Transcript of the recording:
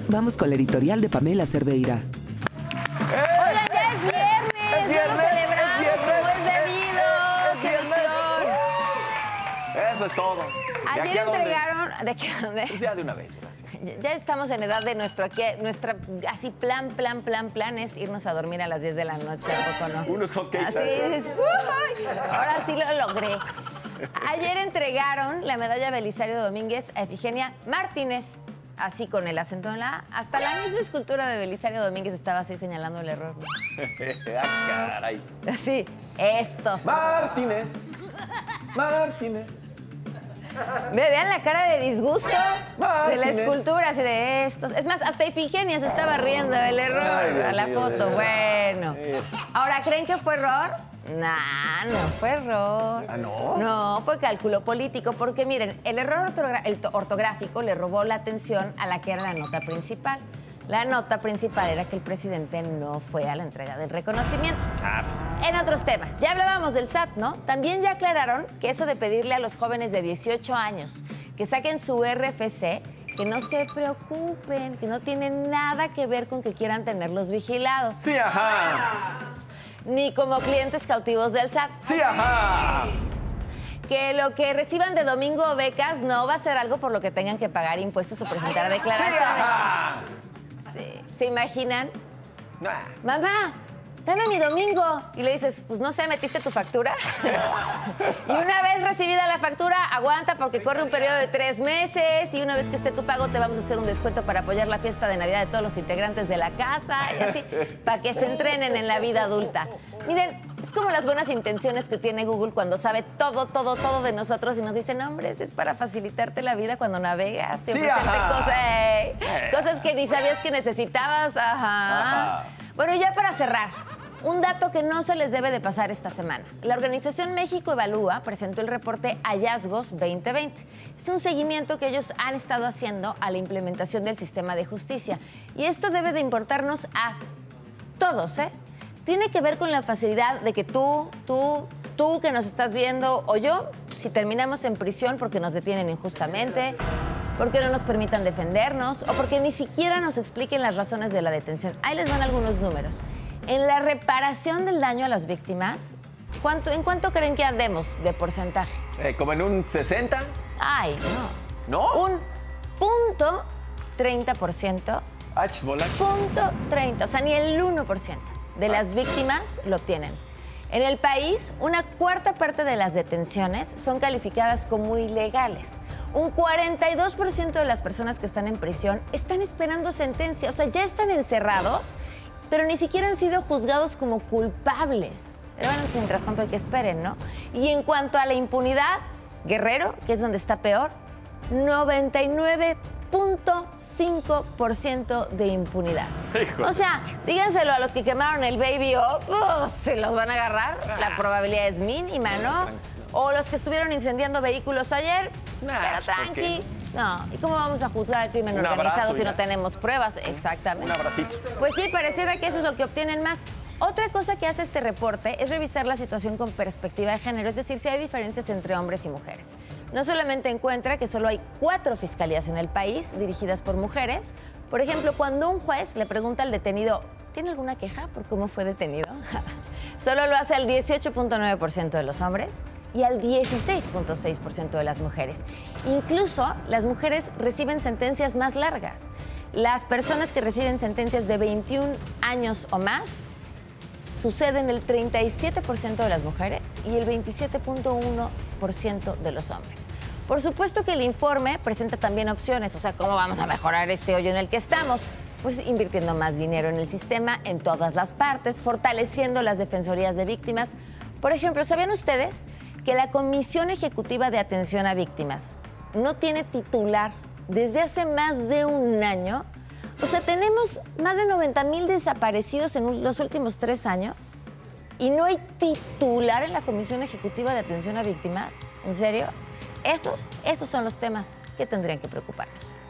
Vamos con la editorial de Pamela Cerdeira. Oigan, ya es viernes. Es viernes, No lo celebramos es viernes, como es debido. es ¡Qué viernes. emoción! Eso es todo. ¿De aquí Ayer a dónde? entregaron... ¿De aquí a dónde? Pues ya de una vez, gracias. Ya estamos en edad de nuestra así plan es irnos a dormir a las 10 de la noche, ¿a poco no? Unos hotcakes. Así es. ¡Uy! Ahora sí lo logré. Ayer entregaron la medalla Belisario Domínguez a Efigenia Martínez, así con el acento en la A. Hasta la misma escultura de Belisario Domínguez estaba así señalando el error. Ah, caray. Así, estos. Martínez. Vean la cara de disgusto de la Martínez. escultura, así de estos. Es más, hasta Ifigenia se estaba riendo del error Ay, Dios a la mío, foto. Dios. Bueno. Ahora, ¿creen que fue error? Nah, no fue error. ¿Ah, no? No, fue cálculo político, porque miren, el error ortográfico le robó la atención a la que era la nota principal. La nota principal era que el presidente no fue a la entrega del reconocimiento. En otros temas, ya hablábamos del SAT, ¿no? También ya aclararon que eso de pedirle a los jóvenes de 18 años que saquen su RFC, que no se preocupen, que no tiene nada que ver con que quieran tenerlos vigilados, Sí, ajá. ni como clientes cautivos del SAT. Sí, ajá. Que lo que reciban de domingo o becas no va a ser algo por lo que tengan que pagar impuestos o presentar Sí, declaraciones. ajá. Sí. ¿Se imaginan? Nah. Mamá, dame mi domingo. Y le dices, pues no sé, ¿metiste tu factura? Y una vez recibida la factura, aguanta porque corre un periodo de 3 meses y una vez que esté tu pago te vamos a hacer un descuento para apoyar la fiesta de Navidad de todos los integrantes de la casa y así, para que se entrenen en la vida adulta. Miren, es como las buenas intenciones que tiene Google cuando sabe todo de nosotros y nos dice, no, hombre, es para facilitarte la vida cuando navegas y Sí, ofrecerte ajá. cosas que ni sabías que necesitabas. Ajá. Ajá. Bueno, ya para cerrar, un dato que no se les debe de pasar esta semana. La organización México Evalúa presentó el reporte Hallazgos 2020. Es un seguimiento que ellos han estado haciendo a la implementación del sistema de justicia. Y esto debe de importarnos a todos, ¿eh? Tiene que ver con la facilidad de que tú que nos estás viendo, o yo, si terminamos en prisión porque nos detienen injustamente, porque no nos permitan defendernos o porque ni siquiera nos expliquen las razones de la detención. Ahí les van algunos números. En la reparación del daño a las víctimas, ¿en cuánto creen que andemos de porcentaje? ¿Como en un 60? Ay, no. ¿No? Un 0.30%. Bolache. 0.30%, o sea, ni el 1% de las víctimas lo obtienen. En el país, una cuarta parte de las detenciones son calificadas como ilegales. Un 42% de las personas que están en prisión están esperando sentencia, o sea, ya están encerrados, pero ni siquiera han sido juzgados como culpables. Pero bueno, mientras tanto hay que esperen, ¿no? Y en cuanto a la impunidad, Guerrero, que es donde está peor, 99.5% de impunidad. Hijo. O sea, díganselo a los que quemaron el Baby O, pues, se los van a agarrar. La probabilidad es mínima, ¿no? O los que estuvieron incendiando vehículos ayer, pero tranqui. No, ¿y cómo vamos a juzgar al crimen Un organizado abrazo, si no ya. tenemos pruebas? Exactamente. Un abracito. Pues sí, pareciera que eso es lo que obtienen más. Otra cosa que hace este reporte es revisar la situación con perspectiva de género, es decir, si hay diferencias entre hombres y mujeres. No solamente encuentra que solo hay 4 fiscalías en el país dirigidas por mujeres. Por ejemplo, cuando un juez le pregunta al detenido, ¿tiene alguna queja por cómo fue detenido? Solo lo hace al 18.9% de los hombres y al 16.6% de las mujeres. Incluso las mujeres reciben sentencias más largas. Las personas que reciben sentencias de 21 años o más sucede en el 37% de las mujeres y el 27.1% de los hombres. Por supuesto que el informe presenta también opciones, o sea, ¿cómo vamos a mejorar este hoyo en el que estamos? Pues invirtiendo más dinero en el sistema, en todas las partes, fortaleciendo las defensorías de víctimas. Por ejemplo, ¿sabían ustedes que la Comisión Ejecutiva de Atención a Víctimas no tiene titular desde hace más de un año? O sea, tenemos más de 90,000 desaparecidos en los últimos 3 años y no hay titular en la Comisión Ejecutiva de Atención a Víctimas. ¿En serio? Esos son los temas que tendrían que preocuparnos.